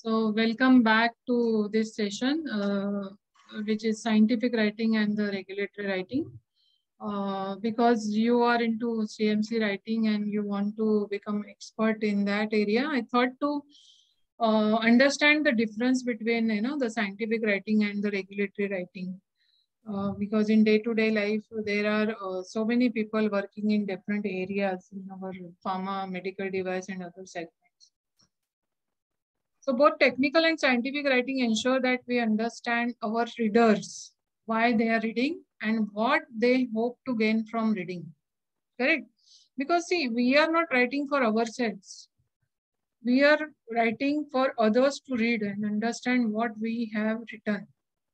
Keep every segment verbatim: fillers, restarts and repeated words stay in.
So welcome back to this session, uh, which is scientific writing and the regulatory writing. Uh, because you are into C M C writing and you want to become expert in that area, I thought to uh, understand the difference between you know the scientific writing and the regulatory writing. Uh, because in day-to-day life, there are uh, so many people working in different areas in our pharma, medical device, and other segments. So both technical and scientific writing ensure that we understand our readers, why they are reading and what they hope to gain from reading. Correct? Because see, we are not writing for ourselves. We are writing for others to read and understand what we have written.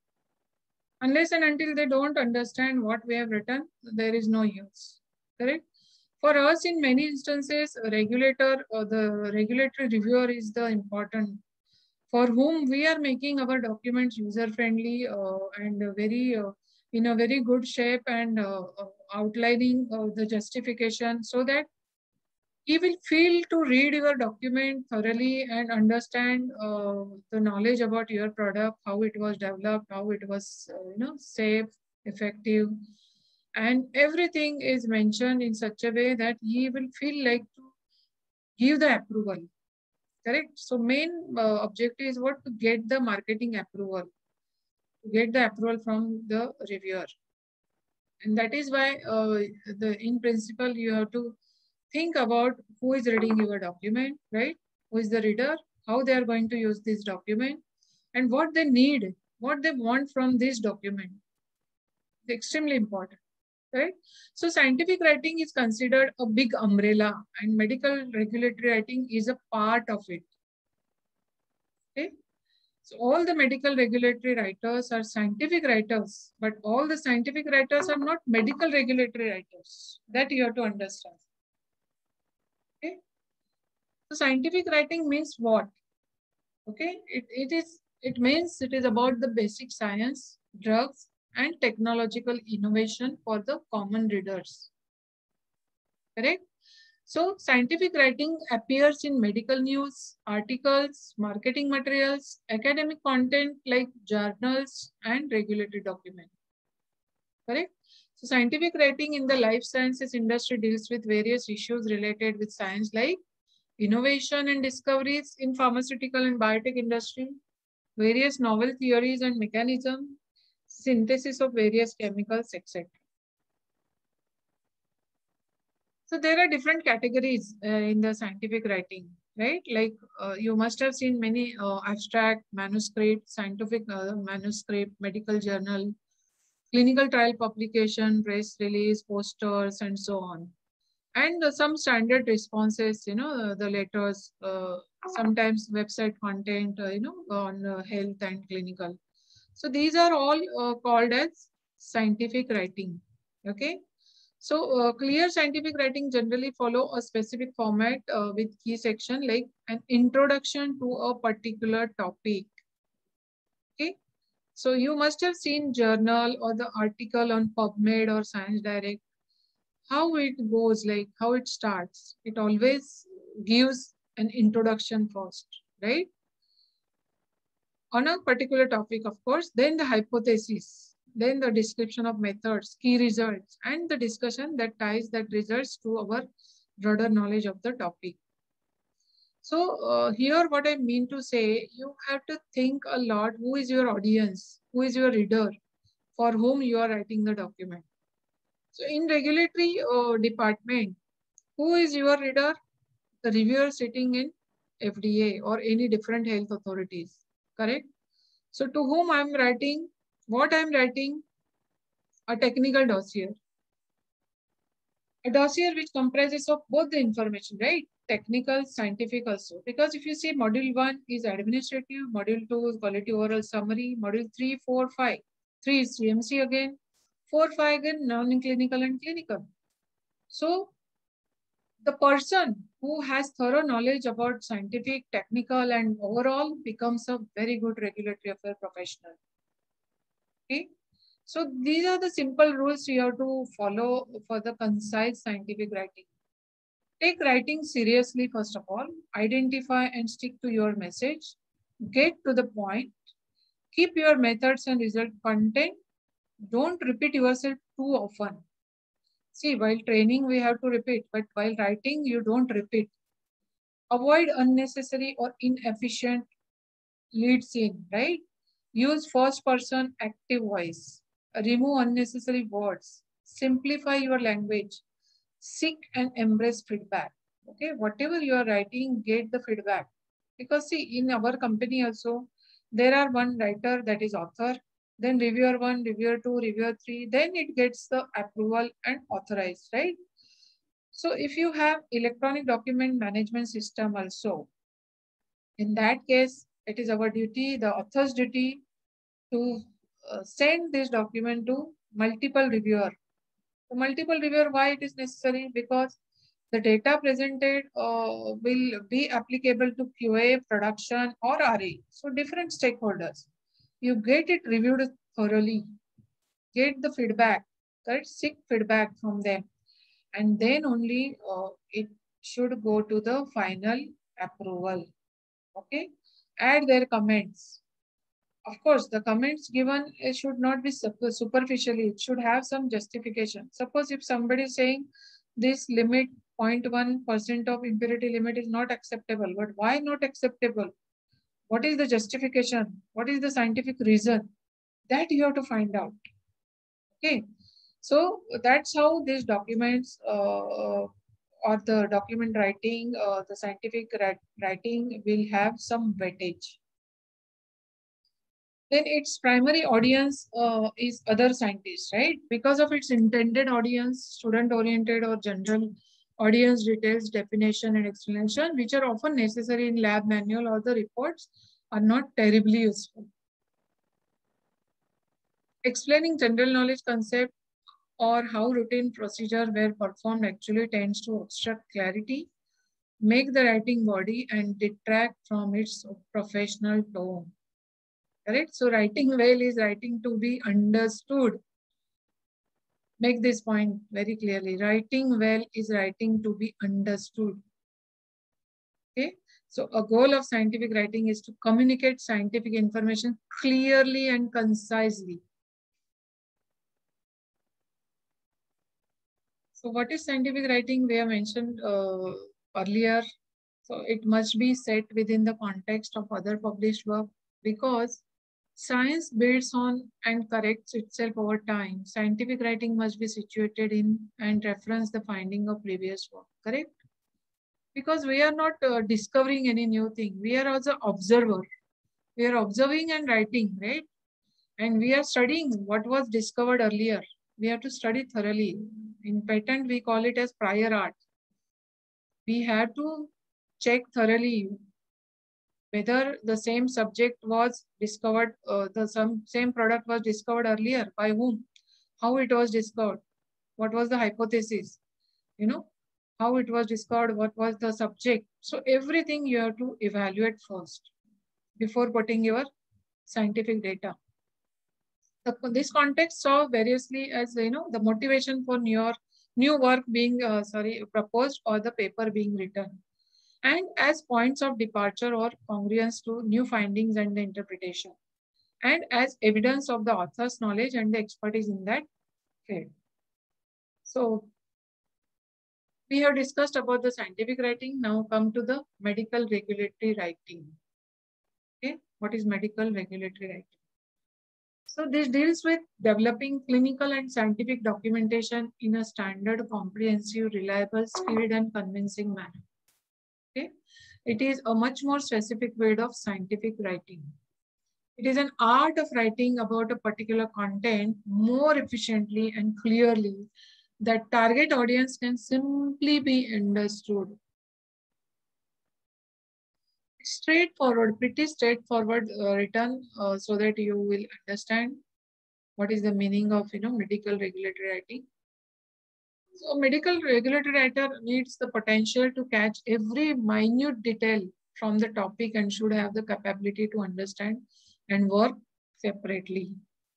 Unless and until they don't understand what we have written, there is no use. Correct? For us, in many instances, a regulator or the regulatory reviewer is the important, for whom we are making our documents user-friendly uh, and uh, very uh, in a very good shape and uh, uh, outlining uh, the justification so that he will feel to read your document thoroughly and understand uh, the knowledge about your product, how it was developed, how it was uh, you know safe, effective, and everything is mentioned in such a way that he will feel like to give the approval. Correct. So main uh, objective is what, to get the marketing approval, to get the approval from the reviewer, and that is why uh, the in principle you have to think about who is reading your document, right? Who is the reader? How they are going to use this document, and what they need, what they want from this document. It's extremely important, right? So scientific writing is considered a big umbrella, and medical regulatory writing is a part of it. Okay. So all the medical regulatory writers are scientific writers, but all the scientific writers are not medical regulatory writers. That you have to understand. Okay. So scientific writing means what? Okay. It, it is it means it is about the basic science, drugs, and technological innovation for the common readers. Correct? So scientific writing appears in medical news, articles, marketing materials, academic content like journals and regulatory documents. Correct? So scientific writing in the life sciences industry deals with various issues related with science like innovation and discoveries in pharmaceutical and biotech industry, various novel theories and mechanism, synthesis of various chemicals, et cetera. So there are different categories uh, in the scientific writing, right? Like uh, you must have seen many uh, abstract, manuscript, scientific uh, manuscript, medical journal, clinical trial publication, press release, posters, and so on. And uh, some standard responses, you know, uh, the letters, uh, sometimes website content, uh, you know, on uh, health and clinical. So these are all uh, called as scientific writing, okay? So uh, clear scientific writing generally follow a specific format uh, with key section like an introduction to a particular topic. Okay. So you must have seen journal or the article on PubMed or Science Direct. How it goes, like how it starts. It always gives an introduction first, right? On a particular topic, of course, then the hypothesis, then the description of methods, key results, and the discussion that ties that results to our broader knowledge of the topic. So uh, here what I mean to say, you have to think a lot, who is your audience, who is your reader, for whom you are writing the document. So in regulatory uh, department, who is your reader? The reviewer sitting in F D A or any different health authorities, correct? So to whom I am writing, what I am writing, a technical dossier. A dossier which comprises of both the information, right? Technical, scientific also. Because if you see module one is administrative, module two is quality oral summary, module three, four, five. three is C M C again, four, five again non-clinical and clinical. So the person who has thorough knowledge about scientific, technical, and overall becomes a very good regulatory affair professional. Okay. So these are the simple rules you have to follow for the concise scientific writing. Take writing seriously, first of all. Identify and stick to your message. Get to the point. Keep your methods and result content. Don't repeat yourself too often. See, while training, we have to repeat, but while writing, you don't repeat. Avoid unnecessary or inefficient lead scene, right? Use first person active voice. Remove unnecessary words. Simplify your language. Seek and embrace feedback. Okay, whatever you are writing, get the feedback. Because see, in our company also, there are one writer that is author, then reviewer one, reviewer two, reviewer three, then it gets the approval and authorized, right? So if you have electronic document management system also, in that case, it is our duty, the author's duty, to uh, send this document to multiple reviewer. The multiple reviewer, why it is necessary? Because the data presented uh, will be applicable to Q A, production, or R A. So different stakeholders. You get it reviewed thoroughly, get the feedback, right? Seek feedback from them, and then only uh, it should go to the final approval. Okay, add their comments. Of course, the comments given uh, should not be super- superficially. It should have some justification. Suppose if somebody is saying this limit zero point one percent of impurity limit is not acceptable, but why not acceptable? What is the justification? What is the scientific reason? That you have to find out. Okay, so that's how these documents uh, or the document writing, uh, the scientific writing will have some weightage. Then its primary audience uh, is other scientists, right? Because of its intended audience, student-oriented or general audience details, definition and explanation, which are often necessary in lab manual or the reports, are not terribly useful. Explaining general knowledge concept or how routine procedure were performed actually tends to obstruct clarity, make the writing body and detract from its professional tone. Correct? So writing well is writing to be understood. Make this point very clearly. Writing well is writing to be understood. Okay. So a goal of scientific writing is to communicate scientific information clearly and concisely. So what is scientific writing? We have mentioned uh, earlier. So it must be set within the context of other published work, because science builds on and corrects itself over time. Scientific writing must be situated in and reference the finding of previous work, correct? Because we are not uh, discovering any new thing. We are also observer. We are observing and writing, right? And we are studying what was discovered earlier. We have to study thoroughly. In patent, we call it as prior art. We have to check thoroughly whether the same subject was discovered, uh, the some same product was discovered earlier, by whom, how it was discovered, what was the hypothesis, you know, how it was discovered, what was the subject. So everything you have to evaluate first before putting your scientific data. The, this context saw variously as, you know, the motivation for new, new work being, uh, sorry, proposed or the paper being written, and as points of departure or congruence to new findings and the interpretation, and as evidence of the author's knowledge and the expertise in that field. So we have discussed about the scientific writing. Now come to the medical regulatory writing. Okay, what is medical regulatory writing? So this deals with developing clinical and scientific documentation in a standard, comprehensive, reliable, skilled, and convincing manner. Okay, it is a much more specific way of scientific writing. It is an art of writing about a particular content more efficiently and clearly that target audience can simply be understood. Straightforward, pretty straightforward uh, written uh, so that you will understand what is the meaning of, you know, medical regulatory writing. So medical regulatory writer needs the potential to catch every minute detail from the topic and should have the capability to understand and work separately.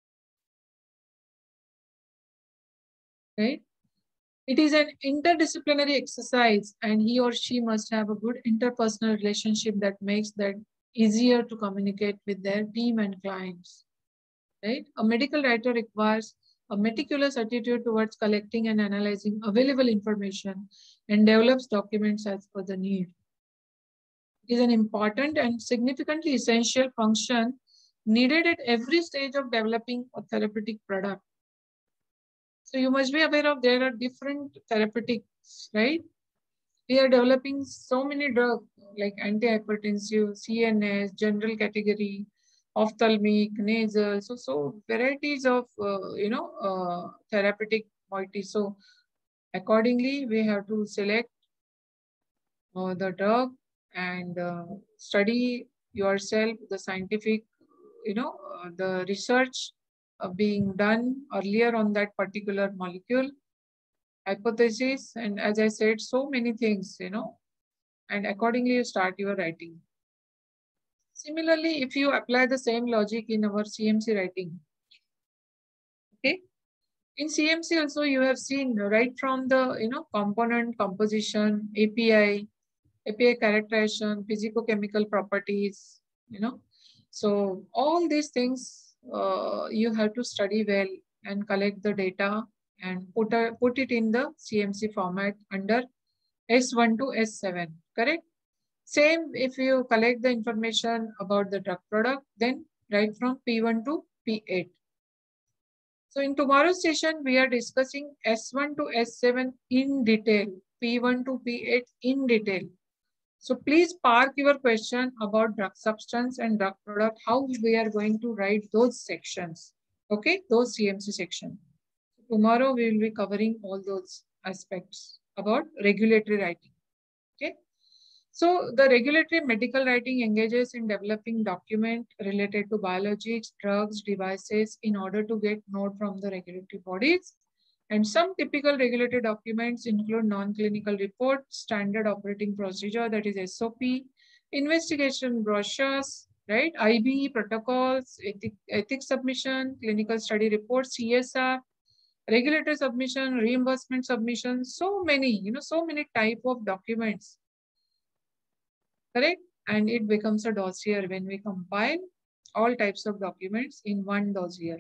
Right? It is an interdisciplinary exercise and he or she must have a good interpersonal relationship that makes that easier to communicate with their team and clients, right? A medical writer requires a meticulous attitude towards collecting and analyzing available information and develops documents as per the need. It is an important and significantly essential function needed at every stage of developing a therapeutic product. So you must be aware of there are different therapeutics, right? We are developing so many drugs like antihypertensive, C N S, general category, ophthalmic, nasal. So, so varieties of, uh, you know, uh, therapeutic moiety. So accordingly, we have to select uh, the drug and uh, study yourself the scientific, you know, uh, the research uh, being done earlier on that particular molecule, hypothesis, and as I said, so many things, you know, and accordingly you start your writing. Similarly, if you apply the same logic in our C M C writing, okay, in C M C also you have seen right from the, you know, component composition, A P I, A P I characterization, physicochemical properties, you know. So all these things uh, you have to study well and collect the data and put, a, put it in the C M C format under S one to S seven, correct? Same if you collect the information about the drug product, then write from P one to P eight. So in tomorrow's session, we are discussing S one to S seven in detail, P one to P eight in detail. So please park your question about drug substance and drug product, how we are going to write those sections, okay, those C M C sections. Tomorrow we will be covering all those aspects about regulatory writing, okay. So the regulatory medical writing engages in developing document related to biologics, drugs, devices in order to get note from the regulatory bodies. And some typical regulatory documents include non-clinical report, standard operating procedure, that is S O P, investigation brochures, right? I B protocols, ethic, ethics submission, clinical study report, C S R, regulatory submission, reimbursement submission, so many, you know, so many type of documents, correct? And it becomes a dossier when we compile all types of documents in one dossier.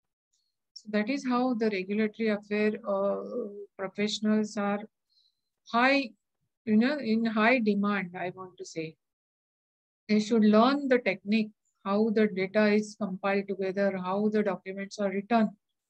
So that is how the regulatory affair uh, professionals are high, you know, in high demand, I want to say. They should learn the technique, how the data is compiled together, how the documents are written,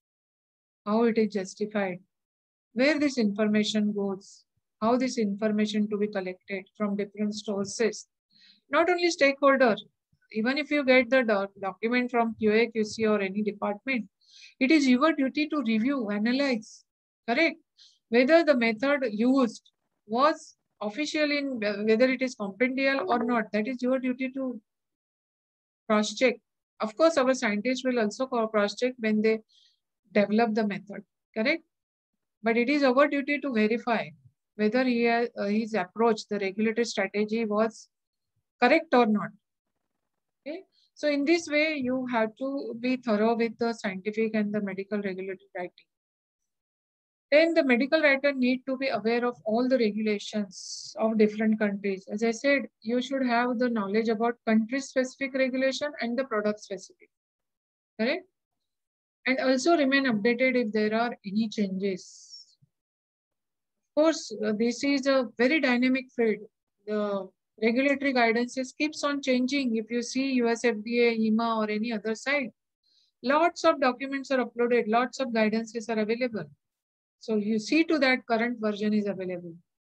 how it is justified, where this information goes, how this information to be collected from different sources. Not only stakeholder, even if you get the doc document from Q A, Q C or any department, it is your duty to review, analyze, correct? Whether the method used was official in whether it is compendial or not, that is your duty to cross-check. Of course, our scientists will also cross-check when they develop the method, correct? But it is our duty to verify whether he has, uh, his approach, the regulatory strategy was correct or not. Okay. So in this way, you have to be thorough with the scientific and the medical regulatory writing. Then the medical writer need to be aware of all the regulations of different countries. As I said, you should have the knowledge about country-specific regulation and the product-specific, correct? And also remain updated if there are any changes. Of course, uh, this is a very dynamic field. The regulatory guidances keeps on changing. If you see U S F D A, E M A or any other site, lots of documents are uploaded, lots of guidances are available. So you see to that current version is available.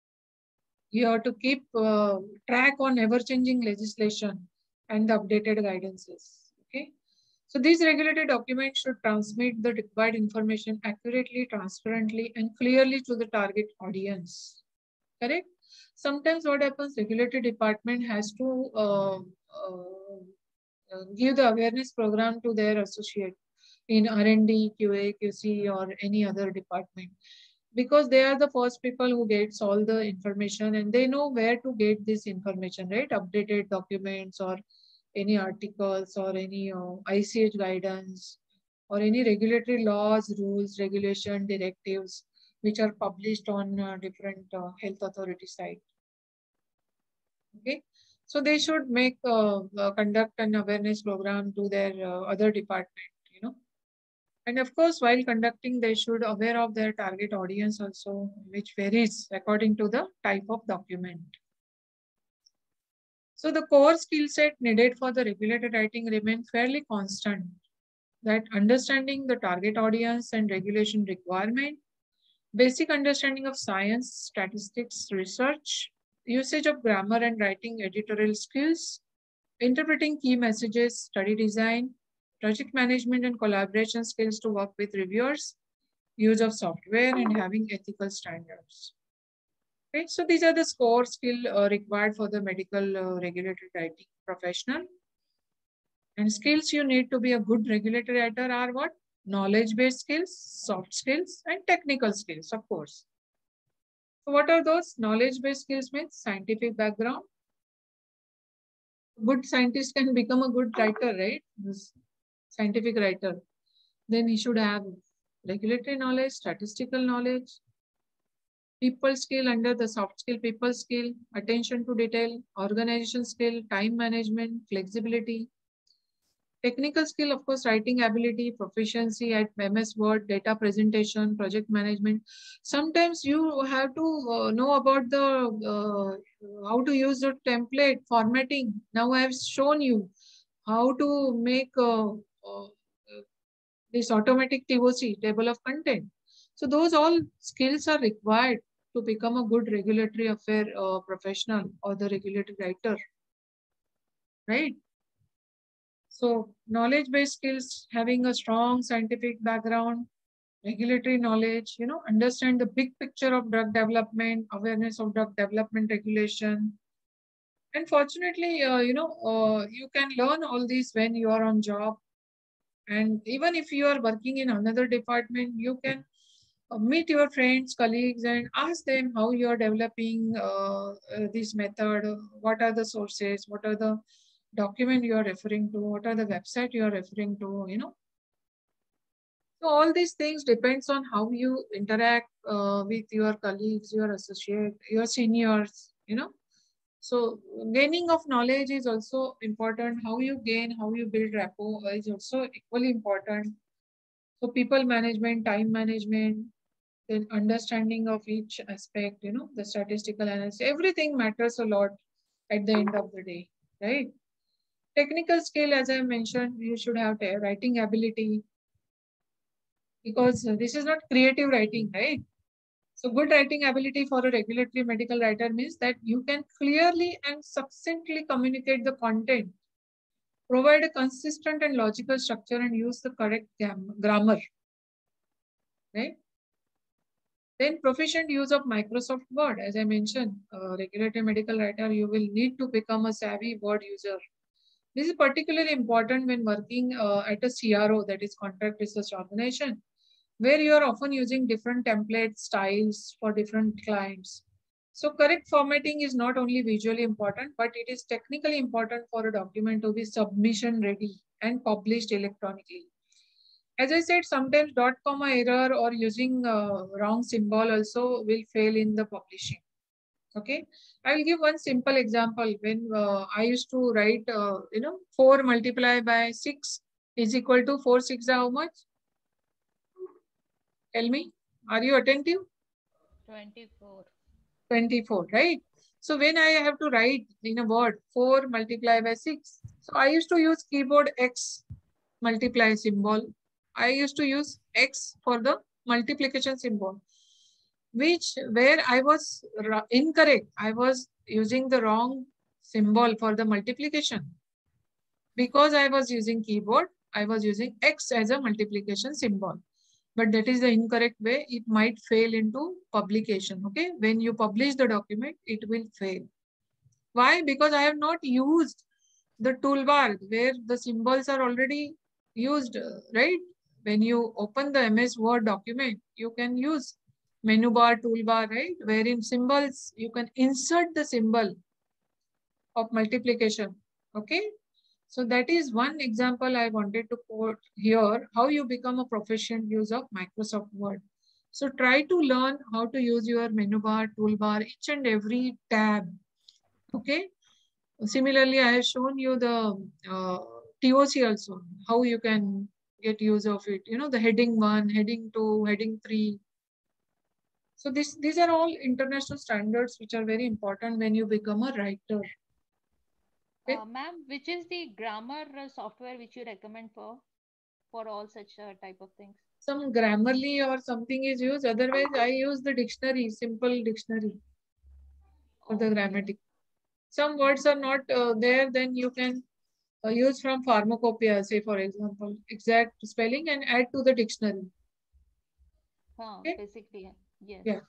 You have to keep uh, track on ever-changing legislation and the updated guidances. Okay. So these regulatory documents should transmit the required information accurately, transparently, and clearly to the target audience. Correct? Sometimes what happens, regulatory department has to uh, uh, give the awareness program to their associate in R and D, Q A, Q C, or any other department, because they are the first people who gets all the information and they know where to get this information, right? Updated documents or any articles or any uh, I C H guidance or any regulatory laws, rules, regulation, directives, which are published on uh, different uh, health authority site. Okay. So they should make uh, uh, conduct an awareness program to their uh, other department, you know. And of course, while conducting, they should aware of their target audience also, which varies according to the type of document. So the core skill set needed for the regulated writing remain fairly constant. That understanding the target audience and regulation requirement, basic understanding of science, statistics, research, usage of grammar and writing editorial skills, interpreting key messages, study design, project management and collaboration skills to work with reviewers, use of software, and having ethical standards. Right? So these are the core skill uh, required for the medical uh, regulated writing professional. And skills you need to be a good regulated writer are what? Knowledge-based skills, soft skills, and technical skills, of course. So what are those? Knowledge-based skills means scientific background. Good scientist can become a good writer, right? This scientific writer. Then he should have regulatory knowledge, statistical knowledge, people skill under the soft skill, people skill, attention to detail, organization skill, time management, flexibility. Technical skill, of course, writing ability, proficiency at M S Word, data presentation, project management. Sometimes you have to uh, know about the uh, how to use the template formatting. Now I have shown you how to make uh, uh, this automatic T O C, table of content. So those all skills are required to become a good regulatory affair uh, professional or the regulatory writer, right? So knowledge-based skills, having a strong scientific background, regulatory knowledge, you know, understand the big picture of drug development, awareness of drug development regulation. And fortunately, uh, you know, uh, you can learn all these when you are on job. And even if you are working in another department, you can uh, meet your friends, colleagues, and ask them how you are developing uh, uh, this method, uh, what are the sources, what are the document you are referring to, what are the website you are referring to, you know. So all these things depends on how you interact uh, with your colleagues, your associate, your seniors, you know. So gaining of knowledge is also important. How you gain, how you build rapport is also equally important. So people management, time management, then understanding of each aspect, you know, the statistical analysis, everything matters a lot at the end of the day, right? Technical skill, as I mentioned, you should have writing ability, because this is not creative writing, right? So good writing ability for a regulatory medical writer means that you can clearly and succinctly communicate the content, provide a consistent and logical structure, and use the correct grammar, right? Then proficient use of Microsoft Word. As I mentioned, uh, regulatory medical writer, you will need to become a savvy Word user. This is particularly important when working uh, at a C R O, that is contract research organization, where you are often using different template styles for different clients. So correct formatting is not only visually important, but it is technically important for a document to be submission ready and published electronically. As I said, sometimes dot comma error or using uh, wrong symbol also will fail in the publishing. Okay, I will give one simple example. When uh, I used to write, uh, you know, four multiplied by six is equal to four six how much? Tell me, are you attentive? twenty-four. twenty-four, right? So when I have to write in a word four multiplied by six, so I used to use keyboard X multiply symbol. I used to use X for the multiplication symbol, which where I was incorrect. I was using the wrong symbol for the multiplication. Because I was using keyboard, I was using X as a multiplication symbol. But that is the incorrect way. It might fail into publication. Okay. When you publish the document, it will fail. Why? Because I have not used the toolbar where the symbols are already used, right? When you open the M S Word document, you can use menu bar, toolbar, right? Wherein symbols, you can insert the symbol of multiplication. Okay. So that is one example I wanted to quote here, how you become a proficient user of Microsoft Word. So try to learn how to use your menu bar, toolbar, each and every tab. Okay. Similarly, I have shown you the uh, T O C also, how you can get use of it. You know, the heading one, heading two, heading three. So this, these are all international standards which are very important when you become a writer. Okay? Uh, ma'am, which is the grammar uh, software which you recommend for for all such uh, type of things? Some Grammarly or something is used. Otherwise, I use the dictionary, simple dictionary for the Okay. grammatic. Some words are not uh, there, then you can uh, use from pharmacopoeia, say for example, exact spelling and add to the dictionary. Huh, Okay? basically, yes. Yeah.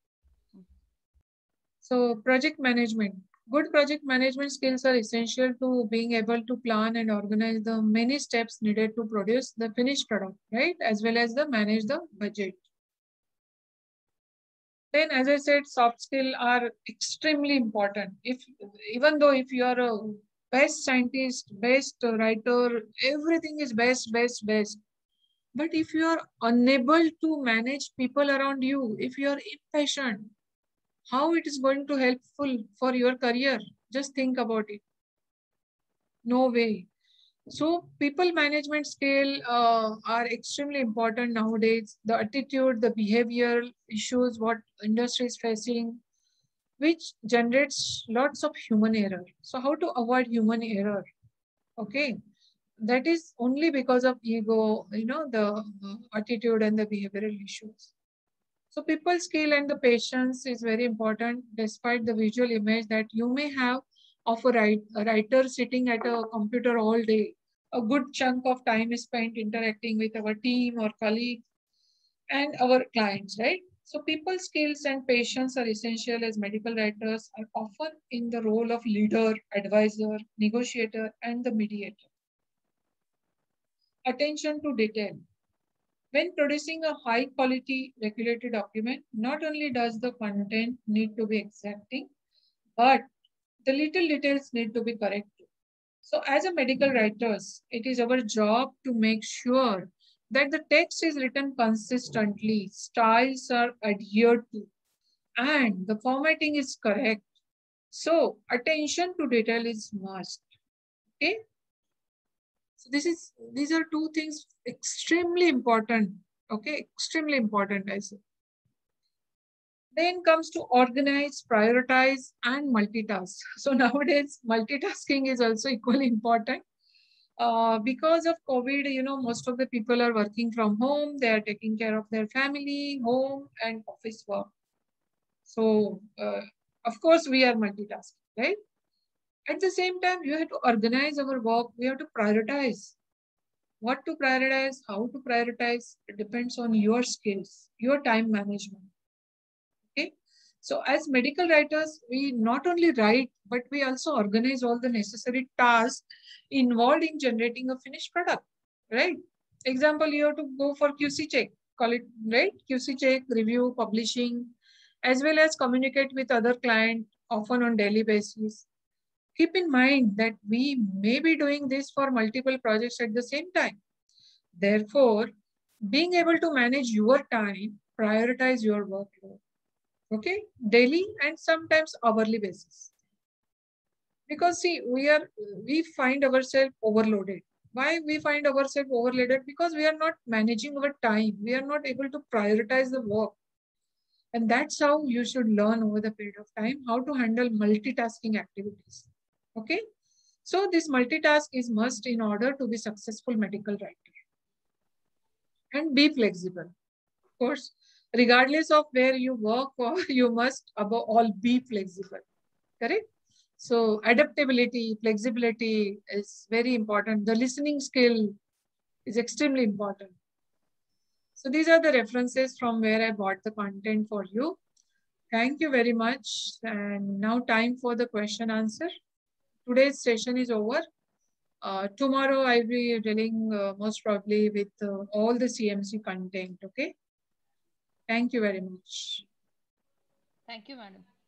So project management. Good project management skills are essential to being able to plan and organize the many steps needed to produce the finished product, right? As well as the manage the budget. Then, as I said, soft skills are extremely important. If even though if you are a best scientist, best writer, everything is best, best, best. But if you are unable to manage people around you, if you are impatient, how it is going to helpful for your career? Just think about it. No way. So people management skill uh, are extremely important nowadays. The attitude, the behavioral issues, what industry is facing, which generates lots of human error. So how to avoid human error? Okay, that is only because of ego, you know, the uh, attitude and the behavioral issues. So people skill and the patience is very important despite the visual image that you may have of a, write, a writer sitting at a computer all day. A good chunk of time is spent interacting with our team or colleagues and our clients, right? So people skills and patience are essential as medical writers are often in the role of leader, advisor, negotiator, and the mediator. Attention to detail. When producing a high quality regulated document, not only does the content need to be exacting, but the little details need to be correct. So as a medical writers, it is our job to make sure that the text is written consistently, styles are adhered to, and the formatting is correct. So attention to detail is must. Okay. So this is these are two things extremely important. Okay, extremely important, I say. Then comes to organize, prioritize, and multitask. So nowadays, multitasking is also equally important. Uh, because of COVID, you know, most of the people are working from home. They are taking care of their family, home, and office work. So, uh, of course, we are multitasking, right? At the same time, you have to organize our work. We have to prioritize. What to prioritize, how to prioritize, it depends on your skills, your time management. Okay. So as medical writers, we not only write, but we also organize all the necessary tasks involved in generating a finished product, right? Example, you have to go for Q C check, call it, right? Q C check, review, publishing, as well as communicate with other clients often on daily basis. Keep in mind that we may be doing this for multiple projects at the same time. Therefore, being able to manage your time, prioritize your workload, okay, daily and sometimes hourly basis. Because see, we are we find ourselves overloaded. Why we find ourselves overloaded? Because we are not managing our time. We are not able to prioritize the work. And that's how you should learn over the period of time how to handle multitasking activities. Okay. So this multitask is must in order to be successful medical writer. And be flexible. Of course, regardless of where you work, or you must above all be flexible. Correct? So adaptability, flexibility is very important. The listening skill is extremely important. So these are the references from where I bought the content for you. Thank you very much. And now time for the question answer. Today's session is over. Uh, tomorrow I'll be dealing uh, most probably with uh, all the C M C content. Okay. Thank you very much. Thank you, madam.